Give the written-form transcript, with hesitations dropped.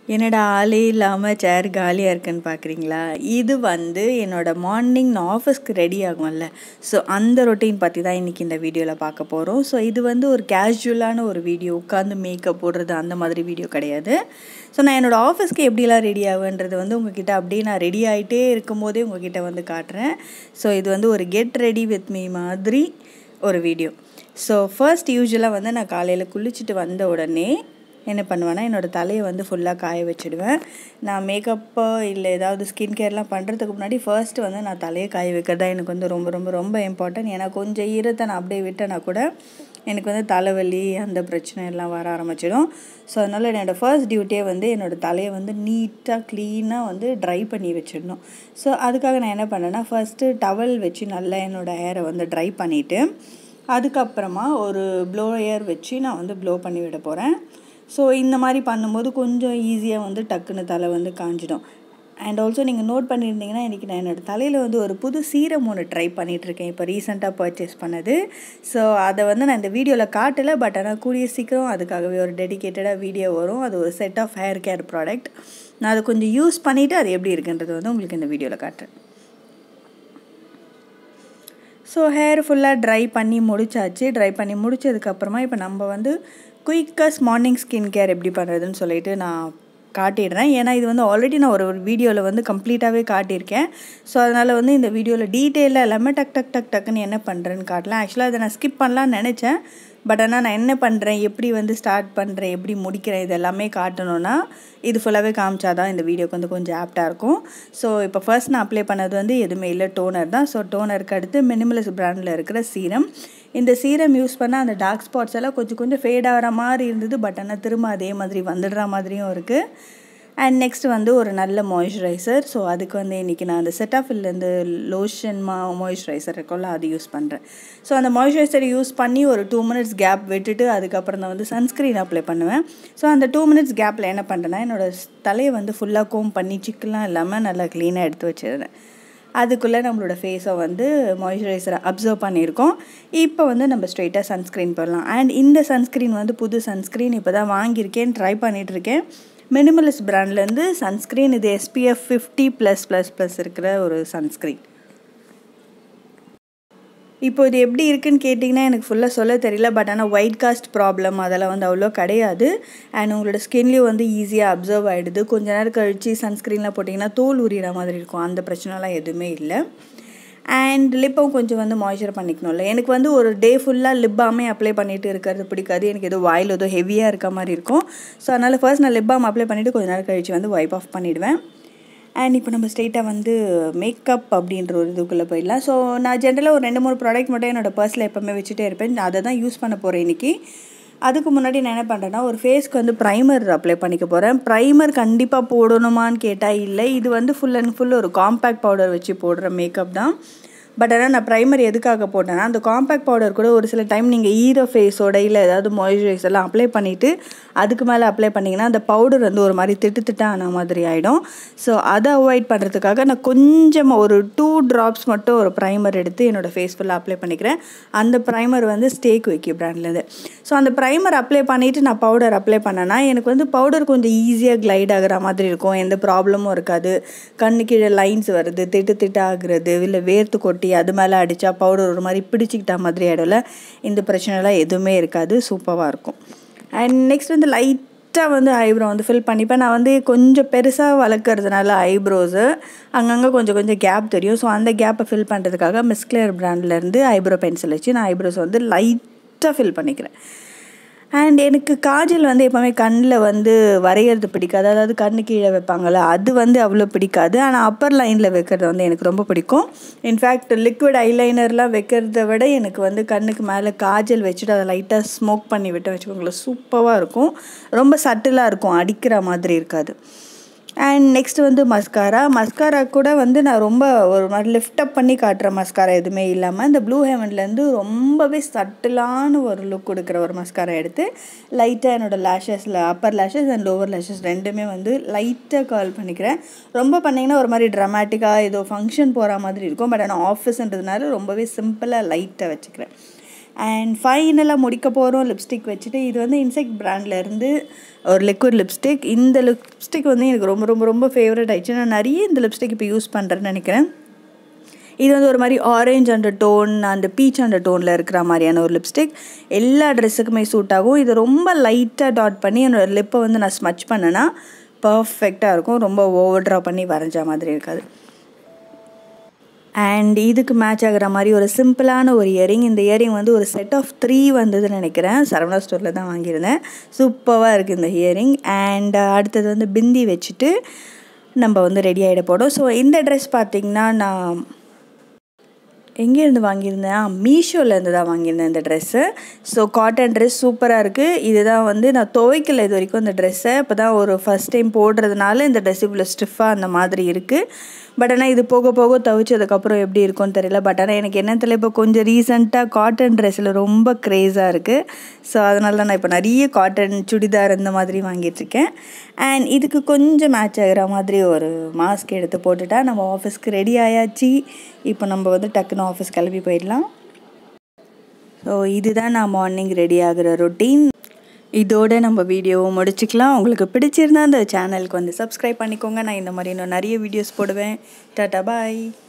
என்னடா ஆளே இல்லாமல் சேர் காலியாக இருக்குன்னு பார்க்குறீங்களா? இது என்னோட மார்னிங் நான் ஆஃபீஸ்க்கு ரெடி ஆகும்ல, ஸோ அந்த ரொட்டீன் பற்றி தான் இன்றைக்கி இந்த வீடியோவில் பார்க்க போகிறோம். ஸோ இது ஒரு கேஷுவலான ஒரு வீடியோ, உட்காந்து மேக்கப் போடுறது அந்த மாதிரி வீடியோ கிடையாது. ஸோ நான் என்னோடய ஆஃபீஸ்க்கு எப்படிலாம் ரெடி ஆகுன்றது உங்ககிட்ட அப்படியே நான் ரெடி ஆகிட்டே இருக்கும் போதே உங்ககிட்ட காட்டுறேன். ஸோ இது ஒரு கெட் ரெடி வித் மீ மாதிரி ஒரு வீடியோ. ஸோ ஃபர்ஸ்ட் யூஸ்வலாக நான் காலையில் குளிச்சுட்டு வந்த உடனே என்ன பண்ணுவேன்னா, என்னோடய தலையை ஃபுல்லாக காய வச்சுடுவேன். நான் மேக்கப்போ இல்லை ஏதாவது ஸ்கின் கேர்லாம் பண்ணுறதுக்கு முன்னாடி ஃபர்ஸ்ட்டு நான் தலையை காய வைக்கிறது தான் எனக்கு ரொம்ப ரொம்ப ரொம்ப இம்பார்ட்டன்ட். ஏன்னா கொஞ்சம் ஈரத்தை நான் அப்படியே விட்டேன்னா கூட எனக்கு தலைவலி அந்த பிரச்சனை எல்லாம் வர ஆரம்பிச்சிடும். ஸோ அதனால் என்னோடய ஃபர்ஸ்ட் டியூட்டியே என்னோடய தலையை நீட்டாக க்ளீனாக ட்ரை பண்ணி வச்சிடணும். ஸோ அதுக்காக நான் என்ன பண்ணேன்னா, ஃபர்ஸ்ட்டு டவல் வச்சு நல்லா என்னோடய ஹேரை ட்ரை பண்ணிவிட்டு அதுக்கப்புறமா ஒரு ப்ளோயர் வச்சு நான் ப்ளோ பண்ணி விட போகிறேன். ஸோ இந்த மாதிரி பண்ணும்போது கொஞ்சம் ஈஸியாக டக்குன்னு தலை காஞ்சிடும். அண்ட் ஆல்சோ நீங்கள் நோட் பண்ணியிருந்தீங்கன்னா, இன்றைக்கி நான் என்னோடய தலையில் ஒரு புது சீரம் ஒன்று ட்ரை பண்ணிகிட்ருக்கேன், இப்போ ரீசெண்டாக பர்ச்சேஸ் பண்ணது. ஸோ அதை நான் இந்த வீடியோவில் காட்டலை, பட் ஆனால் கூடிய சீக்கிரம் அதுக்காகவே ஒரு டெடிக்கேட்டடாக வீடியோ வரும். அது ஒரு set of hair care product. நான் அதை கொஞ்சம் யூஸ் பண்ணிவிட்டு அது எப்படி இருக்குன்றது உங்களுக்கு இந்த வீடியோவில் காட்டுறேன். ஸோ ஹேர் ஃபுல்லாக ட்ரை பண்ணி முடிச்சாச்சு. ட்ரை பண்ணி முடிச்சதுக்கப்புறமா இப்போ நம்ம குயிக்கஸ்ட் மார்னிங் ஸ்கின் கேர் எப்படி பண்ணுறதுன்னு சொல்லிட்டு நான் காட்டிடுறேன். ஏன்னா இது ஆல்ரெடி நான் ஒரு வீடியோவில் கம்ப்ளீட்டாகவே காட்டியிருக்கேன். ஸோ அதனால் இந்த வீடியோவில் டீட்டெயிலாக எல்லாமே டக்குன்னு என்ன பண்ணுறேன்னு காட்டலாம். ஆக்சுவலாக அதை நான் ஸ்கிப் பண்ணலான்னு நினச்சேன், பட் ஆனால் நான் என்ன பண்ணுறேன், எப்படி ஸ்டார்ட் பண்ணுறேன், எப்படி முடிக்கிறேன், இது எல்லாமே காட்டணுன்னா இது ஃபுல்லாகவே காமிச்சாதான் இந்த வீடியோக்கு கொஞ்சம் ஆப்டாக இருக்கும். ஸோ இப்போ ஃபர்ஸ்ட் நான் அப்ளை பண்ணது எதுவுமே இல்லை, டோனர் தான். ஸோ டோனருக்கு அடுத்து மினிமலிஸ்ட் பிராண்டில் இருக்கிற சீரம். இந்த சீரம் யூஸ் பண்ணால் அந்த டார்க் ஸ்பாட்ஸ் எல்லாம் கொஞ்சம் ஃபேட் ஆகிற மாதிரி இருந்தது, பட் ஆனால் திரும்ப அதே மாதிரி வந்துடுற மாதிரியும் இருக்குது. அண்ட் நெக்ஸ்ட் ஒரு நல்ல மாய்ஸ்சரைசர். ஸோ அதுக்கு இன்றைக்கி நான் அந்த செட்டாஃபில்லேருந்து லோஷன் மாய்ஸ்சரைசர் இருக்கும்ல, அது யூஸ் பண்ணுறேன். ஸோ அந்த மாய்ஸ்சரைசர் யூஸ் பண்ணி ஒரு 2 மினிட்ஸ் கேப் விட்டுட்டு அதுக்கப்புறம் தான் சன்ஸ்க்ரீன் அப்ளை பண்ணுவேன். ஸோ அந்த 2 மினிட்ஸ் கேப்பில் என்ன பண்ணுறேன்னா, என்னோடய தலையை ஃபுல்லாக கோம் பண்ணி சிக்கெலாம் இல்லாமல் நல்லா க்ளீனாக எடுத்து வச்சிடுறேன். அதுக்குள்ளே நம்மளோட ஃபேஸை மாய்ஸ்சரைசரை அப்சர்வ் பண்ணியிருக்கோம். இப்போ நம்ம ஸ்ட்ரெயிட்டாக சன்ஸ்க்ரீன் போடலாம். அண்ட் இந்த சன்ஸ்க்ரீன் புது சன்ஸ்க்ரீன் இப்போ தான் வாங்கியிருக்கேன், ட்ரை பண்ணிகிட்ருக்கேன். மினிமலிஸ்ட் பிராண்ட்லேருந்து சன்ஸ்க்ரீன். இது SPF 50+++ இருக்கிற ஒரு சன்ஸ்க்ரீன். இப்போ இது எப்படி இருக்குன்னு கேட்டிங்கன்னா எனக்கு ஃபுல்லாக சொல்ல தெரியல, பட் ஆனால் ஒயிட் காஸ்ட் ப்ராப்ளம் அதெல்லாம் அவ்வளோ கிடையாது. அண்ட் உங்களோட ஸ்கின்லேயும் ஈஸியாக அப்சர்வ் ஆகிடுது. கொஞ்ச நேரம் கழித்து சன்ஸ்க்ரீனில் போட்டிங்கன்னா தோல் உரிகிற மாதிரி இருக்கும், அந்த பிரச்சனைலாம் எதுவுமே இல்லை. அண்ட் லிப்பும் கொஞ்சம் மாய்ஸ்சர் பண்ணிக்கணும்ல. எனக்கு ஒரு டே ஃபுல்லாக லிப் பாமே அப்ளை பண்ணிவிட்டு இருக்கிறது பிடிக்காது. எனக்கு ஏதோ வாயில் ஏதோ ஹெவியாக இருக்க மாதிரி இருக்கும். ஸோ அதனால் ஃபர்ஸ்ட் நான் லிப் பாம் அப்ளை பண்ணிவிட்டு கொஞ்ச நேரம் கழித்து வைப் ஆஃப் பண்ணிவிடுவேன். அண்ட் இப்போ நம்ம ஸ்ட்ரெயிட்டாக மேக்கப் அப்படின்ற ஒரு இதுக்குள்ளே போயிடலாம். ஸோ நான் ஜென்ரலாக ஒரு 2-3 ப்ராடக்ட் மட்டும் என்னோடய பர்ஸில் எப்போவுமே வச்சுட்டே இருப்பேன். அதை தான் யூஸ் பண்ண போகிறேன் இன்றைக்கி. அதுக்கு முன்னாடி நான் என்ன பண்ணுறேன்னா, ஒரு ஃபேஸ்க்கு ப்ரைமர் அப்ளை பண்ணிக்க போகிறேன். ப்ரைமர் கண்டிப்பாக போடணுமான்னு கேட்டால் இல்லை, இது ஃபுல் அண்ட் ஃபுல் ஒரு காம்பேக்ட் பவுடர் வச்சு போடுற மேக்கப் தான். பட் ஆனால் நான் ப்ரைமர் எதுக்காக போட்டேன்னா, அந்த காம்பேக்ட் பவுடர் கூட ஒரு சில டைம் நீங்கள் ஈர ஃபேஸோட இல்லை ஏதாவது மாய்ஸ்சரைசர்லாம் அப்ளை பண்ணிவிட்டு அதுக்கு மேலே அப்ளை பண்ணிங்கன்னா அந்த பவுடர் ஒரு மாதிரி திட்டான மாதிரி ஆகிடும். ஸோ அதை அவாய்ட் பண்ணுறதுக்காக நான் கொஞ்சமாக ஒரு 2 ட்ராப்ஸ் மட்டும் ஒரு ப்ரைமர் எடுத்து என்னோடய ஃபேஸ் ஃபுல்லாக அப்ளை பண்ணிக்கிறேன். அந்த ப்ரைமர் ஸ்டேக் வைக்க பிராண்ட்லேருந்து. ஸோ அந்த ப்ரைமர் அப்ளை பண்ணிவிட்டு நான் பவுடர் அப்ளை பண்ணேன்னா எனக்கு பவுடர் கொஞ்சம் ஈஸியாக கிளைட் ஆகிற மாதிரி இருக்கும், எந்த ப்ராப்ளமும் இருக்காது. கண்ணு கீழே லைன்ஸ் வருது, திட்டு ஆகுறது, இல்லை வேர்த்து கொட்டி அது மேலே அடித்தா பவுடர் ஒரு மாதிரி பிடிச்சிக்கிட்ட மாதிரி ஆகிடும்ல, இந்த பிரச்சனைலாம் எதுவுமே இருக்காது, சூப்பராக இருக்கும். அண்ட் நெக்ஸ்ட் லைட்டாக ஐப்ரோ ஃபில் பண்ணிப்பேன். நான் கொஞ்சம் பெருசாக வளர்க்குறதுனால ஐப்ரோஸு அங்கங்கே கொஞ்சம் கேப் தெரியும். ஸோ அந்த கேப்பை ஃபில் பண்ணுறதுக்காக மிஸ்க்ளேர் பிராண்ட்லேருந்து ஐப்ரோ பென்சில் வச்சு நான் ஐப்ரோஸ் லைட்டாக ஃபில் பண்ணிக்கிறேன். அண்ட் எனக்கு காஜல் எப்போவுமே கண்ணில் வரைகிறது பிடிக்காது, அதாவது கண்ணு கீழே வைப்பாங்கள்ல, அது அவ்வளோ பிடிக்காது. ஆனால் அப்பர் லைனில் வைக்கிறது எனக்கு ரொம்ப பிடிக்கும். இன்ஃபேக்ட் லிக்விட் ஐலைனர்லாம் வைக்கிறத விட எனக்கு கண்ணுக்கு மேலே காஜல் வச்சுட்டு அதை லைட்டாக ஸ்மோக் பண்ணி விட்டு வச்சுக்கோங்களேன், சூப்பராக இருக்கும். ரொம்ப சட்டிலாக இருக்கும், அடிக்கிற மாதிரி இருக்காது. அண்ட் நெக்ஸ்ட் மஸ்காரா கூட நான் ரொம்ப ஒரு மாதிரி லிஃப்ட் அப் பண்ணி காட்டுற மஸ்காரா எதுவுமே இல்லாமல் இந்த ப்ளூ ஹெவன்லேருந்து ரொம்பவே சட்டிலான ஒரு லுக் கொடுக்குற ஒரு மஸ்காரா எடுத்து லைட்டாக என்னோடய லேஷஸில் upper lashes and lower lashes ரெண்டுமே லைட்டாக கர்ல் பண்ணிக்கிறேன். ரொம்ப பண்ணிங்கன்னா ஒரு மாதிரி ட்ராமேட்டிக்காக ஏதோ ஃபங்க்ஷன் போகிற மாதிரி இருக்கும், பட் ஆனால் ஆஃபீஸ்ன்றதுனால ரொம்பவே சிம்பிளாக லைட்டாக வச்சுக்கிறேன். அண்ட் ஃபைனலாக முடிக்க போகிறோம் லிப்ஸ்டிக் வச்சுட்டு. இது வந்து இன்செக்ட் பிராண்ட்லேருந்து ஒரு லிக்விட் லிப்ஸ்டிக். இந்த லிப்ஸ்டிக் வந்து எனக்கு ரொம்ப ரொம்ப ரொம்ப ஃபேவரட் ஆயிடுச்சு. நான் நிறைய இந்த லிப்ஸ்டிக் இப்போ யூஸ் பண்ணுறேன்னு நினைக்கிறேன். இது வந்து ஒரு மாதிரி orange undertone and peach அண்டர் டோனில் இருக்கிற மாதிரியான ஒரு லிப்ஸ்டிக். எல்லா ட்ரெஸ்ஸுக்குமே சூட் ஆகும். இது ரொம்ப லைட்டாக டாட் பண்ணி என்னோடய லிப்பை வந்து நான் ஸ்மச் பண்ணேன்னா பர்ஃபெக்டாக இருக்கும். ரொம்ப ஓவர் ட்ரா பண்ணி வரைஞ்ச மாதிரி இருக்காது. அண்ட் இதுக்கு மேட்ச் ஆகிற மாதிரி ஒரு சிம்பிளான ஒரு இயரிங். இந்த இயரிங் வந்து ஒரு செட் ஆஃப் 3 வந்ததுன்னு நினைக்கிறேன். சரவணா ஸ்டோரில் தான் வாங்கியிருந்தேன். சூப்பராக இருக்குது இந்த இயரிங். அண்ட் அடுத்தது வந்து பிந்தி வச்சுட்டு நம்ம வந்து ரெடி ஆகிட போடும். ஸோ இந்த ட்ரெஸ் பார்த்திங்கன்னா நான் எங்கேருந்து வாங்கியிருந்தேன், மீஷோலேருந்து தான் வாங்கியிருந்தேன் இந்த ட்ரெஸ்ஸு. ஸோ காட்டன் ட்ரெஸ் சூப்பராக இருக்குது. இதுதான் வந்து நான் துவைக்கல இது வரைக்கும் இந்த ட்ரெஸ்ஸை. இப்போ தான் ஒரு ஃபஸ்ட் டைம் போடுறதுனால இந்த ட்ரெஸ் இவ்வளோ ஸ்டிஃபாக அந்த மாதிரி இருக்குது. பட் ஆனால் இது போக போக துவைச்சதுக்கப்புறம் எப்படி இருக்கும்னு தெரியல. பட் ஆனால் எனக்கு என்ன தெரியல, இப்போ கொஞ்சம் ரீசெண்டாக காட்டன் ட்ரெஸ்ஸில் ரொம்ப க்ரேஸாக இருக்குது. ஸோ அதனால தான் நான் இப்போ நிறைய காட்டன் சுடிதார் இந்த மாதிரி வாங்கிட்டுருக்கேன். அண்ட் இதுக்கு கொஞ்சம் மேட்ச் ஆகிற மாதிரி ஒரு மாஸ்க் எடுத்து போட்டுட்டா நம்ம ஆஃபீஸ்க்கு ரெடி ஆயாச்சு. இப்போ நம்ம வந்து டக்குன்னு ஆஃபீஸ் கிளம்பி போயிடலாம். ஸோ இதுதான் நான் மார்னிங் ரெடி ஆகிற ரொட்டீன். இதோடு நம்ம வீடியோவை முடிச்சுக்கலாம். உங்களுக்கு பிடிச்சிருந்தா அந்த சேனலுக்கு வந்து சப்ஸ்கிரைப் பண்ணிக்கோங்க. நான் இந்த மாதிரி இன்னும் நிறைய வீடியோஸ் போடுவேன். டாட்டா பாய்.